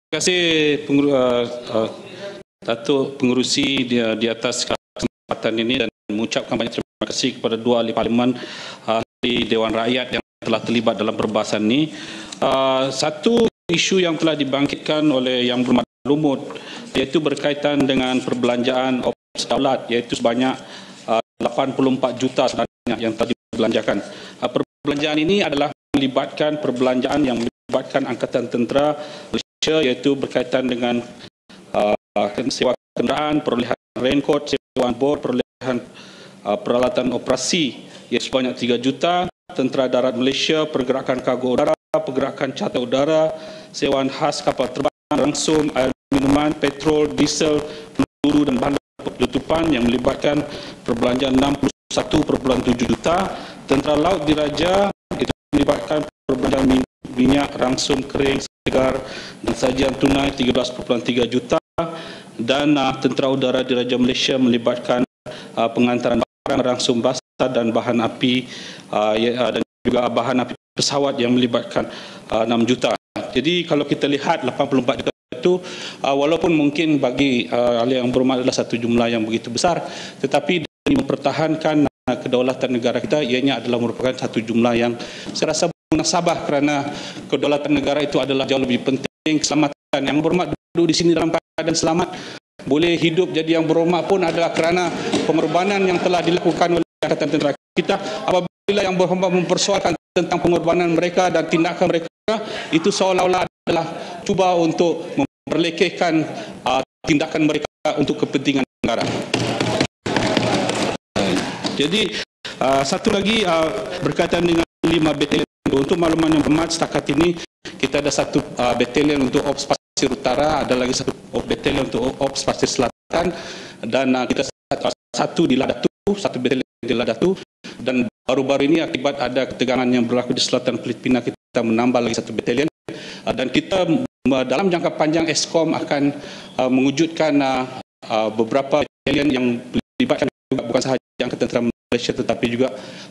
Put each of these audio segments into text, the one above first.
kasih Datuk Pengerusi di atas kesempatan ini dan mengucapkan banyak terima kasih kepada dua ahli parlimen, ahli Dewan Rakyat yang telah terlibat dalam perbahasan ini. Satu isu yang telah dibangkitkan oleh Yang Bermaklumut iaitu berkaitan dengan perbelanjaan ops daulat, iaitu sebanyak 84 juta sebenarnya yang telah dibelanjakan. Perbelanjaan ini adalah melibatkan perbelanjaan yang melibatkan Angkatan Tentera Malaysia, iaitu berkaitan dengan sewa kenderaan, perolehan raincoat, sewa bor, perolehan peralatan operasi iaitu sebanyak 3 juta, Tentera Darat Malaysia, pergerakan kargo udara, pergerakan charter udara, sewaan khas kapal terbang, rangsum, air minuman, petrol, diesel, peluru dan bahan letupan yang melibatkan perbelanjaan 61.7 juta, Tentera Laut Diraja itu melibatkan perbelanjaan minyak, rangsum, kering, segar dan sajian tunai 13.3 juta, dan Tentera Udara Diraja Malaysia melibatkan pengantaran barang, rangsum basah dan bahan api dan juga bahan api pesawat yang melibatkan 6 juta. Jadi kalau kita lihat 84 juta itu walaupun mungkin bagi ahli yang berhormat adalah satu jumlah yang begitu besar, tetapi demi mempertahankan kedaulatan negara kita, ianya adalah merupakan satu jumlah yang saya rasa munasabah, kerana kedaulatan negara itu adalah jauh lebih penting. Keselamatan Yang Berhormat duduk di sini dalam keadaan selamat, boleh hidup jadi Yang Berhormat pun adalah kerana pengorbanan yang telah dilakukan oleh Angkatan Tentera kita. Apabila Yang Berhormat mempersoalkan tentang pengorbanan mereka dan tindakan mereka, itu seolah-olah adalah cuba untuk memperlekehkan tindakan mereka untuk kepentingan negara. Jadi satu lagi berkaitan dengan 5 batalion. Untuk makluman Yang Berhormat, setakat ini kita ada satu batalion untuk Ops Pasir Utara, ada lagi satu batalion untuk Ops Pasir Selatan, dan kita satu di Ladatu, satu batalion di Ladatu, dan baru-baru ini akibat ada ketegangan yang berlaku di selatan Filipina, kita menambah lagi satu batalion, dan kita dalam jangka panjang Eskom akan mewujudkan beberapa batalion yang melibatkan juga bukan sahaja Angkatan Tentera Malaysia tetapi juga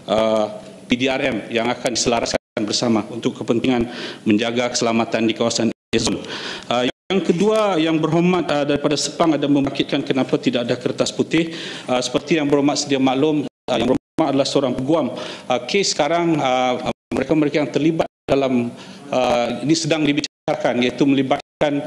PDRM yang akan diselaraskan bersama untuk kepentingan menjaga keselamatan di kawasan Ezon. Yang kedua, Yang Berhormat daripada Sepang ada membangkitkan kenapa tidak ada kertas putih. Seperti Yang Berhormat sedia maklum, Yang Berhormat adalah seorang peguam. Kes sekarang mereka-mereka yang terlibat dalam ini sedang dibicarakan, iaitu melibatkan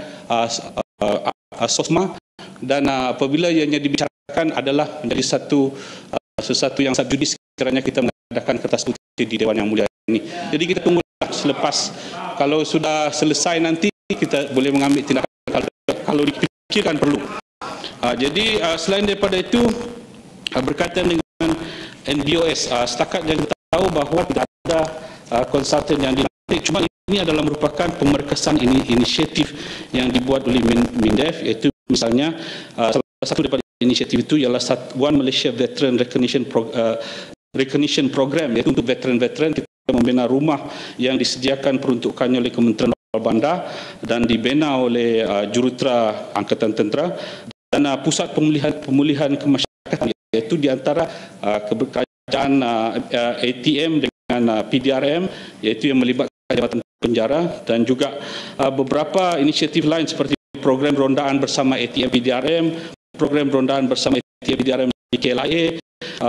SOSMA, dan apabila ianya dibicarakan adalah menjadi sesuatu yang sangat judis sekiranya kita mengadakan kertas putih di Dewan Yang Mulia ini. Jadi kita tunggulah selepas, kalau sudah selesai nanti kita boleh mengambil tindakan kalau dipikirkan perlu. Jadi selain daripada itu, berkaitan dengan NBOS, setakat yang kita tahu bahawa tidak ada konsultan yang dilantik, cuma ini adalah merupakan pemerkasan inisiatif yang dibuat oleh MINDEF, iaitu misalnya salah satu daripada inisiatif itu ialah One Malaysia Veteran Recognition Program, iaitu untuk veteran-veteran kita membina rumah yang disediakan peruntukannya oleh Kementerian Bandar dan dibina oleh Jurutera Angkatan Tentera, dan pusat pemulihan kemasyarakatan, iaitu di antara kerajaan ATM dengan PDRM, iaitu yang melibatkan Jabatan Penjara, dan juga beberapa inisiatif lain seperti program rondaan bersama ATM PDRM, program rondaan bersama ATM PDRM di KLIA,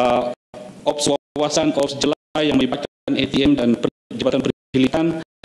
Ops Wawasan, Ops Jelai yang melibatkan ATM dan Jabatan Perkhidmatan,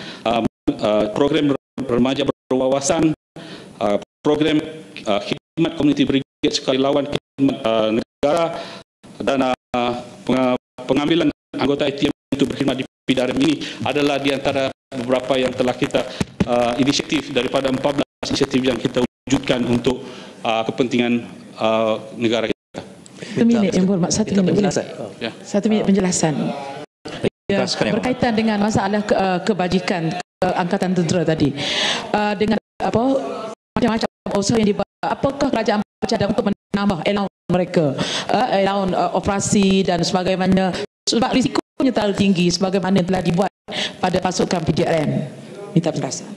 program remaja berwawasan, program khidmat komuniti brigade sekali lawan khidmat negara, dan pengambilan anggota ATM untuk berkhidmat di PDRM ini adalah di antara beberapa yang telah kita inisiatif daripada 14 inisiatif yang kita wujudkan untuk kepentingan negara kita. Satu minit Yang Berhormat, satu minit. Satu minit penjelasan. Ya, berkaitan dengan masalah kebajikan Angkatan Tentera tadi, dengan macam-macam usaha yang dibuat, apakah kerajaan bercadang untuk menambah allowance mereka, allowance operasi dan sebagainya, sebab risikonya terlalu tinggi sebagaimana telah dibuat pada pasukan PDRM. Minta penjelasan.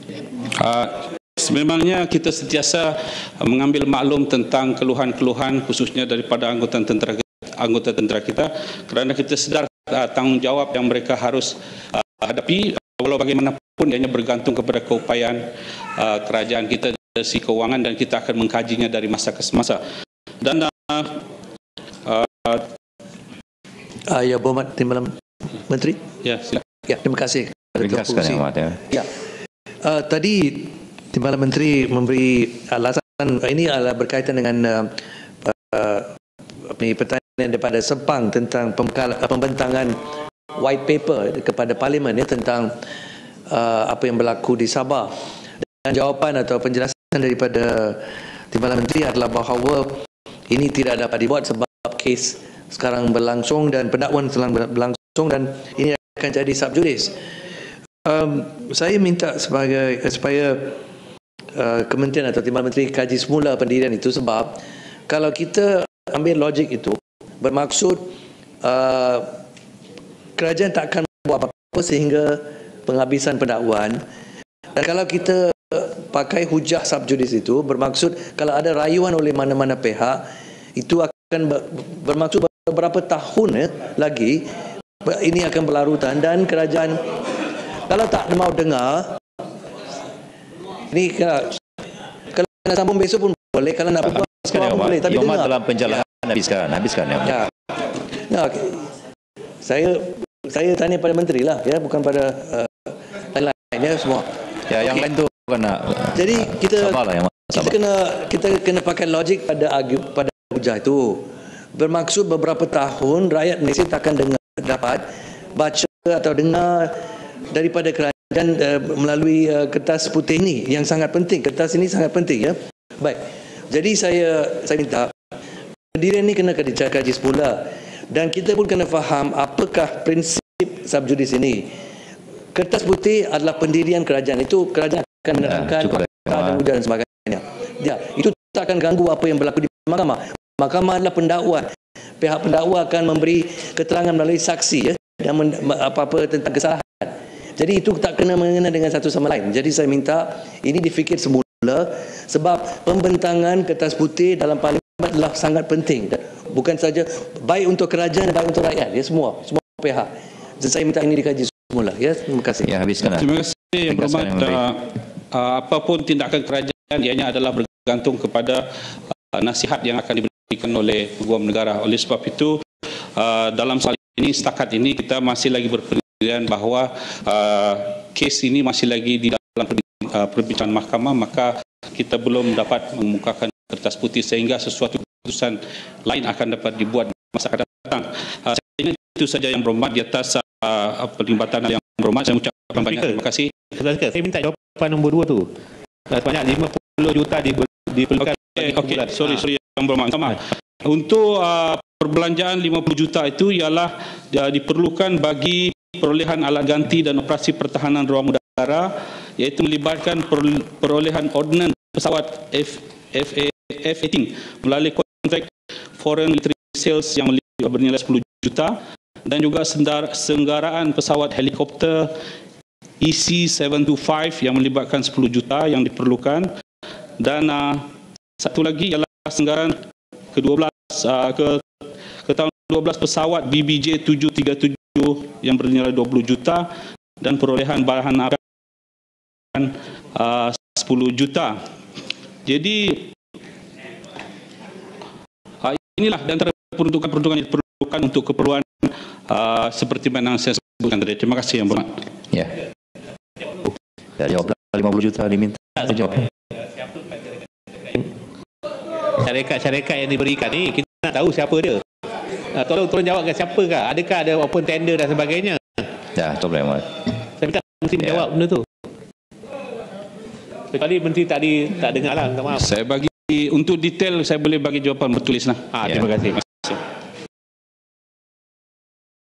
Memangnya kita sentiasa mengambil maklum tentang keluhan-keluhan khususnya daripada anggota tentera kita, kerana kita sedar tanggungjawab yang mereka harus hadapi walau bagaimanapun ianya bergantung kepada keupayaan kerajaan kita dari segi kewangan dan kita akan mengkajinya dari masa ke masa. Dan ya, Berhormat Timbalan Menteri. Ya, silakan. Ya, terima kasih. Ringkaskan yang Amat. Ya. Tadi Timbalan Menteri memberi alasan ini adalah berkaitan dengan pertanyaan daripada Sepang tentang pembentangan white paper kepada Parlimen ya, tentang apa yang berlaku di Sabah. Dan jawapan atau penjelasan daripada Timbalan Menteri adalah bahawa ini tidak dapat dibuat sebab kes sekarang berlangsung dan pendakwaan sedang berlangsung dan ini akan jadi subjudice. Saya minta supaya Kementerian atau Timbalan Menteri kaji semula pendirian itu, sebab kalau kita ambil logik itu bermaksud kerajaan tak akan buat apa-apa sehingga penghabisan pendakwaan. Dan kalau kita pakai hujah subjudice itu bermaksud kalau ada rayuan oleh mana-mana pihak, itu akan bermaksud beberapa tahun lagi ini akan berlarutan dan kerajaan kalau tak mau dengar ini kalau nak sambung besok pun boleh, kalau nak berbual pun boleh, tapi dengar dalam penjelasan habiskan ya. Okay. Saya tanya pada menteri lah ya, bukan pada lain ya semua. Ya, yang lain tu kena. Jadi kita sabarlah, kita kena pakai logik pada hujah itu. Bermaksud beberapa tahun rakyat Malaysia tak akan dapat baca atau dengar daripada kerajaan melalui kertas putih ini yang sangat penting. Kertas ini sangat penting ya. Baik. Jadi saya minta pendirian ini kena dikaji semula dan kita pun kena faham apakah prinsip subjudice ini. Kertas putih adalah pendirian kerajaan. Itu kerajaan akan menentukan dan hujan dan sebagainya. Ya, itu tak akan ganggu apa yang berlaku di mahkamah. Mahkamah adalah pendakwa. Pihak pendakwa akan memberi keterangan melalui saksi ya, dan apa-apa tentang kesalahan. Jadi itu tak kena mengena dengan satu sama lain. Jadi saya minta ini difikir semula sebab pembentangan kertas putih dalam Parlimen adalah sangat penting. Bukan saja baik untuk kerajaan dan baik untuk rakyat ya, semua pihak. Dan saya minta ini dikaji semula ya. Terima kasih. Ya, habiskan. Terima kasih Yang Berhormat. Apapun tindakan kerajaan ianya adalah bergantung kepada nasihat yang akan diberikan oleh Peguam Negara. Oleh sebab itu dalam soal ini setakat ini kita masih lagi berpendirian bahawa kes ini masih lagi di dalam perbincangan mahkamah, maka kita belum dapat mengemukakan kertas putih sehingga sesuatu keputusan lain akan dapat dibuat masa akan datang. Saya ingat itu saja Yang Berhormat di atas perlimbatan Yang Berhormat. Saya ucapkan banyak terima kasih. Saya minta jawapan nombor 2 tu. Sebanyak 50 juta diperlukan. Okey, sorry Yang Berhormat. Sama. Untuk perbelanjaan 50 juta itu ialah diperlukan bagi perolehan alat ganti dan operasi pertahanan ruang udara, iaitu melibatkan perolehan ordnans pesawat F-18 melalui kontrak foreign military sales yang bernilai 10 juta dan juga senggaraan pesawat helikopter EC-725 yang melibatkan 10 juta yang diperlukan, dan satu lagi ialah senggaraan ke-12 ke tahun 12 pesawat BBJ 737 yang bernilai 20 juta dan perolehan bahan apian 10 juta. Jadi inilah dan peruntukan yang diperlukan untuk keperluan seperti mana yang saya sebutkan tadi. Terima kasih Yang Berhormat. Ya. Jawab 50 juta diminta. Jawab. Syarikat yang diberikan ni kita nak tahu siapa dia. Tolong jawabkan siapakah? Adakah ada open tender dan sebagainya? Ya, tak boleh. Saya minta Menteri menjawab benda tu. Kecuali Menteri tak dengar lah. Minta maaf. Saya bagi untuk detail saya boleh bagi jawapan bertulis lah. Terima kasih.